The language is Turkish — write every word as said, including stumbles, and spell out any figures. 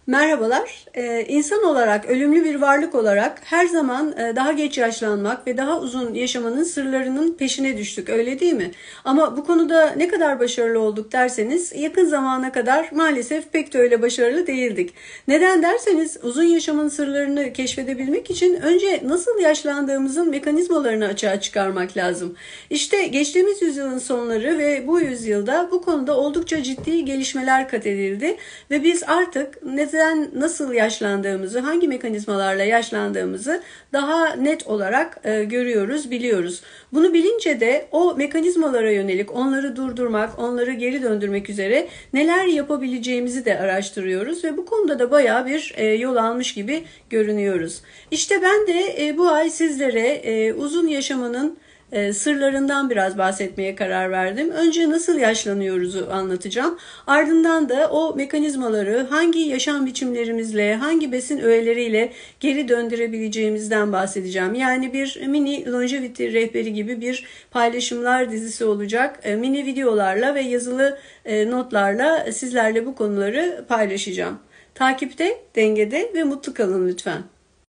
Merhabalar. Ee, insan olarak, ölümlü bir varlık olarak her zaman e, daha geç yaşlanmak ve daha uzun yaşamanın sırlarının peşine düştük, öyle değil mi? Ama bu konuda ne kadar başarılı olduk derseniz, yakın zamana kadar maalesef pek de öyle başarılı değildik. Neden derseniz, uzun yaşamın sırlarını keşfedebilmek için önce nasıl yaşlandığımızın mekanizmalarını açığa çıkarmak lazım. İşte geçtiğimiz yüzyılın sonları ve bu yüzyılda bu konuda oldukça ciddi gelişmeler kat edildi ve biz artık neden nasıl yaşlandığımızı, hangi mekanizmalarla yaşlandığımızı daha net olarak e, görüyoruz, biliyoruz. Bunu bilince de o mekanizmalara yönelik onları durdurmak, onları geri döndürmek üzere neler yapabileceğimizi de araştırıyoruz ve bu konuda da bayağı bir e, yol almış gibi görünüyoruz. İşte ben de e, bu ay sizlere e, uzun yaşamanın E, sırlarından biraz bahsetmeye karar verdim. Önce nasıl yaşlanıyoruzu anlatacağım. Ardından da o mekanizmaları hangi yaşam biçimlerimizle, hangi besin öğeleriyle geri döndürebileceğimizden bahsedeceğim. Yani bir mini longevity rehberi gibi bir paylaşımlar dizisi olacak. E, mini videolarla ve yazılı e, notlarla sizlerle bu konuları paylaşacağım. Takipte, dengede ve mutlu kalın lütfen.